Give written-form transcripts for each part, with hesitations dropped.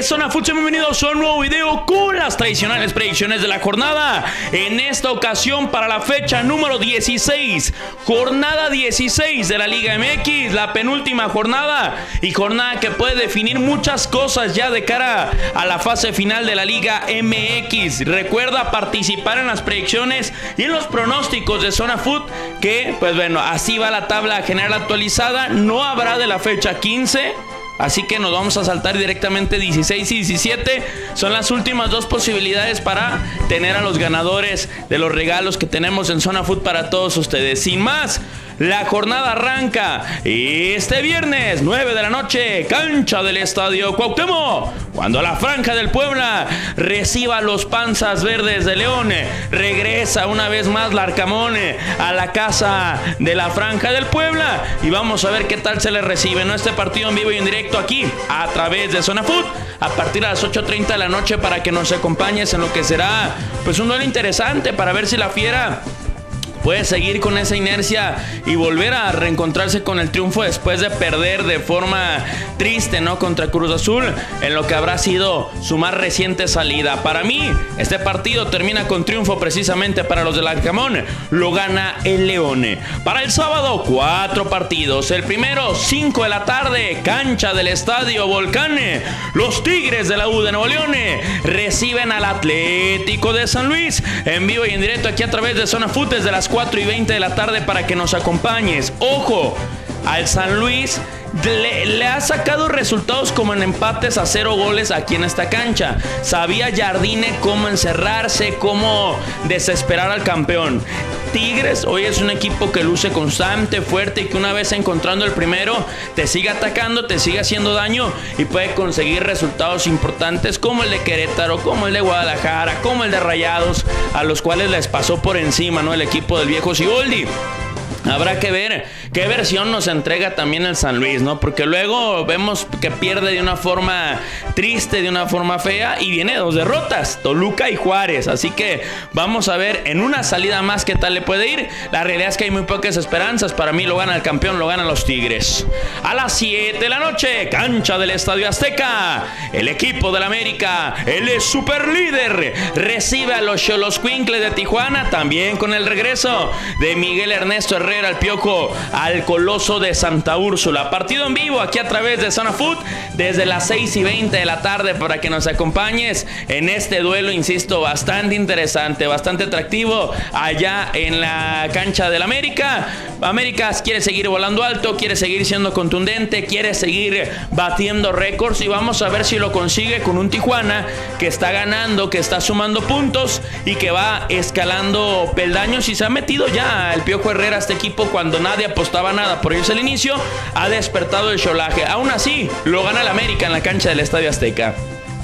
Zona Foot, bienvenidos a un nuevo video con las tradicionales predicciones de la jornada. En esta ocasión para la fecha número 16, jornada 16 de la Liga MX, la penúltima jornada y jornada que puede definir muchas cosas ya de cara a la fase final de la Liga MX. Recuerda participar en las predicciones y en los pronósticos de Zona Foot, que pues bueno, así va la tabla general actualizada. No habrá de la fecha 15. Así que nos vamos a saltar directamente 16 y 17. Son las últimas dos posibilidades para tener a los ganadores de los regalos que tenemos en Zona Foot para todos ustedes. Sin más, la jornada arranca este viernes 9 de la noche, cancha del Estadio Cuauhtémoc, cuando la Franja del Puebla reciba a los Panzas Verdes de León. Regresa una vez más Larcamón a la casa de la Franja del Puebla y vamos a ver qué tal se le recibe, ¿no? Este partido en vivo y en directo aquí a través de Zona Foot a partir de las 8:30 de la noche para que nos acompañes en lo que será pues un duelo interesante para ver si la Fiera puede seguir con esa inercia y volver a reencontrarse con el triunfo después de perder de forma triste, ¿no?, contra Cruz Azul en lo que habrá sido su más reciente salida. Para mí, este partido termina con triunfo precisamente para los del Arcamón. Lo gana el León. Para el sábado, 4 partidos. El primero, 5 de la tarde, cancha del Estadio Volcán. Los Tigres de la U de Nuevo León reciben al Atlético de San Luis en vivo y en directo aquí a través de Zona Foot desde las 4:20 de la tarde para que nos acompañes. Ojo, al San Luis le ha sacado resultados como en empates a 0 goles aquí en esta cancha. Sabía Jardine cómo encerrarse, cómo desesperar al campeón. Tigres hoy es un equipo que luce constante, fuerte y que una vez encontrando el primero te sigue atacando, te sigue haciendo daño y puede conseguir resultados importantes como el de Querétaro, como el de Guadalajara, como el de Rayados, a los cuales les pasó por encima, ¿no?, el equipo del viejo Siboldi. Habrá que ver qué versión nos entrega también el San Luis, ¿no? Porque luego vemos que pierde de una forma triste, de una forma fea, y viene 2 derrotas, Toluca y Juárez. Así que vamos a ver en una salida más qué tal le puede ir. La realidad es que hay muy pocas esperanzas. Para mí lo gana el campeón, lo ganan los Tigres. A las 7 de la noche, cancha del Estadio Azteca, el equipo del América, el superlíder, recibe a los Xoloscuincles de Tijuana, también con el regreso de Miguel Ernesto Herrera, al Piojo, al Coloso de Santa Úrsula. Partido en vivo aquí a través de Zona Foot desde las 6:20 de la tarde para que nos acompañes en este duelo, insisto, bastante interesante, bastante atractivo allá en la cancha del América. América quiere seguir volando alto, quiere seguir siendo contundente, quiere seguir batiendo récords y vamos a ver si lo consigue con un Tijuana que está ganando, que está sumando puntos y que va escalando peldaños y se ha metido ya el Piojo Herrera a este equipo cuando nadie apostaba nada por irse al inicio. Ha despertado el xolaje. Aún así, lo gana el América en la cancha del Estadio Azteca.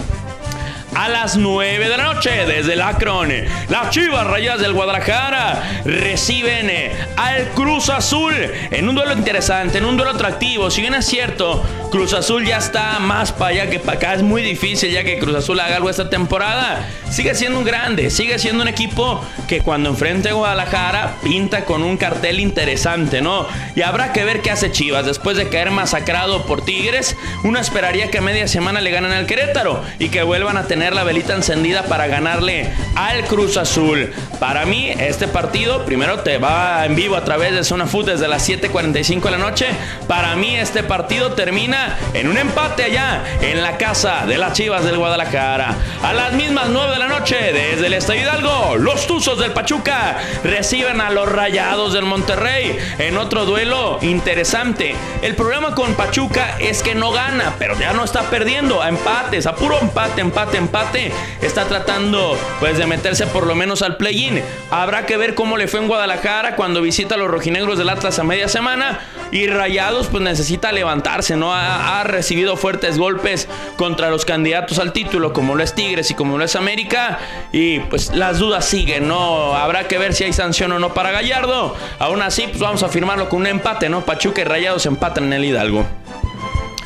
A las 9 de la noche, desde el Akron, las Chivas Rayadas del Guadalajara reciben al Cruz Azul en un duelo interesante, en un duelo atractivo. Si bien es cierto, Cruz Azul ya está más para allá que para acá. Es muy difícil ya que Cruz Azul haga algo esta temporada. Sigue siendo un grande, sigue siendo un equipo que cuando enfrente a Guadalajara pinta con un cartel interesante, ¿no? Y habrá que ver qué hace Chivas después de caer masacrado por Tigres. Uno esperaría que a media semana le ganen al Querétaro y que vuelvan a tener la velita encendida para ganarle al Cruz Azul. Para mí este partido primero te va en vivo a través de Zona Foot desde las 7:45 de la noche. Para mí este partido termina en un empate allá en la casa de las Chivas del Guadalajara. A las mismas 9 de la noche desde el Estadio Hidalgo, los Tuzos del Pachuca reciben a los Rayados del Monterrey en otro duelo interesante. El problema con Pachuca es que no gana, pero ya no está perdiendo, a empates, a puro empate. Está tratando pues de meterse por lo menos al play-in. Habrá que ver cómo le fue en Guadalajara cuando visita a los rojinegros del Atlas a media semana. Y Rayados pues necesita levantarse, ¿no? Ha recibido fuertes golpes contra los candidatos al título como lo es Tigres y como lo es América. Y pues las dudas siguen, ¿no? Habrá que ver si hay sanción o no para Gallardo. Aún así pues vamos a firmarlo con un empate, ¿no? Pachuca y Rayados empatan en el Hidalgo.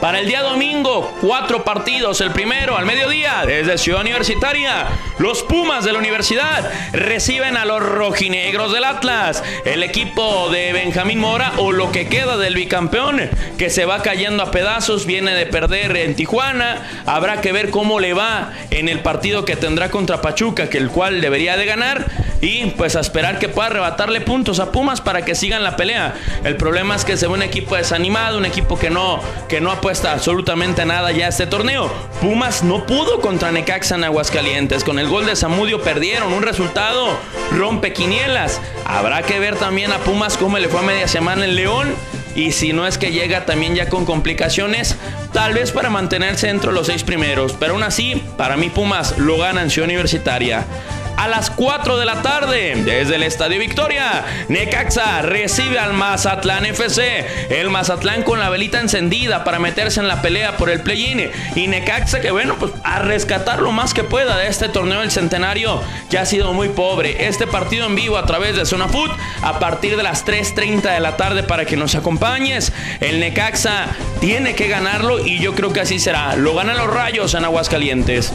Para el día domingo, 4 partidos. El primero al mediodía desde Ciudad Universitaria. Los Pumas de la Universidad reciben a los rojinegros del Atlas. El equipo de Benjamín Mora, o lo que queda del bicampeón, que se va cayendo a pedazos, viene de perder en Tijuana. Habrá que ver cómo le va en el partido que tendrá contra Pachuca, que el cual debería de ganar. Y pues a esperar que pueda arrebatarle puntos a Pumas para que sigan la pelea. El problema es que se ve un equipo desanimado, un equipo que no apuesta absolutamente nada ya a este torneo. Pumas no pudo contra Necaxa en Aguascalientes. Con el gol de Zamudio perdieron, un resultado rompequinielas. Habrá que ver también a Pumas cómo le fue a media semana en León. Y si no es que llega también ya con complicaciones, tal vez para mantenerse dentro de los 6 primeros. Pero aún así, para mí Pumas lo gana en Ciudad Universitaria. A las 4 de la tarde, desde el Estadio Victoria, Necaxa recibe al Mazatlán FC. El Mazatlán con la velita encendida para meterse en la pelea por el play-in. Y Necaxa que bueno, pues a rescatar lo más que pueda de este torneo del centenario, que ha sido muy pobre. Este partido en vivo a través de Zona Food, a partir de las 3:30 de la tarde para que nos acompañes. El Necaxa tiene que ganarlo y yo creo que así será. Lo ganan los Rayos en Aguascalientes.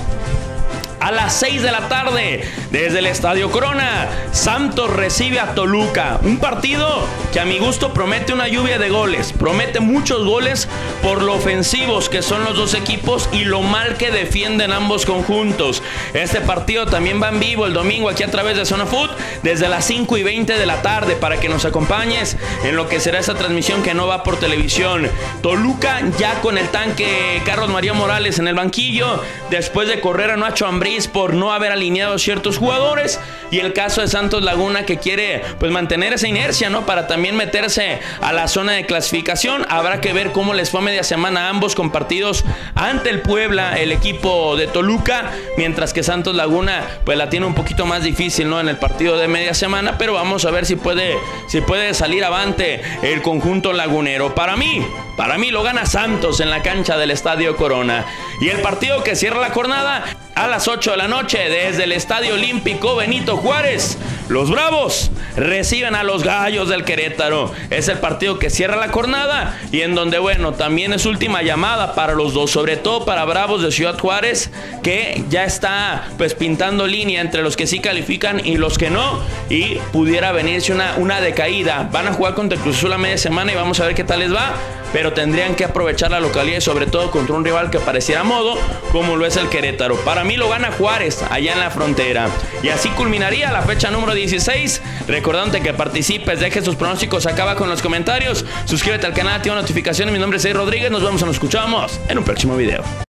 A las 6 de la tarde, desde el Estadio Corona, Santos recibe a Toluca. Un partido que a mi gusto promete una lluvia de goles. Promete muchos goles por lo ofensivos que son los dos equipos y lo mal que defienden ambos conjuntos. Este partido también va en vivo el domingo aquí a través de Zona Food, desde las 5:20 de la tarde, para que nos acompañes en lo que será esta transmisión que no va por televisión. Toluca ya con el tanque Carlos María Morales en el banquillo, después de correr a Nacho Ambriz por no haber alineado ciertos jugadores, y el caso de Santos Laguna, que quiere pues mantener esa inercia, ¿no?, para también meterse a la zona de clasificación. Habrá que ver cómo les fue a media semana a ambos con partidos ante el Puebla, el equipo de Toluca, mientras que Santos Laguna pues la tiene un poquito más difícil, ¿no?, en el partido de media semana, pero vamos a ver si puede salir avante el conjunto lagunero. Para mí lo gana Santos en la cancha del Estadio Corona. Y el partido que cierra la jornada a las 8 de la noche desde el Estadio Olímpico Benito Juárez. Los Bravos reciben a los Gallos del Querétaro. Es el partido que cierra la jornada y en donde, bueno, también es última llamada para los dos, sobre todo para Bravos de Ciudad Juárez, que ya está pues pintando línea entre los que sí califican y los que no, y pudiera venirse una decaída. Van a jugar contra Cruz Azul a media semana y vamos a ver qué tal les va, pero tendrían que aprovechar la localidad y sobre todo contra un rival que pareciera a modo, como lo es el Querétaro. Para mí lo gana Juárez allá en la frontera. Y así culminaría la fecha número 16. Recordándote que participes, dejes tus pronósticos acá abajo en los comentarios. Suscríbete al canal, activa notificaciones. Mi nombre es Eddie Rodríguez. Nos vemos o nos escuchamos en un próximo video.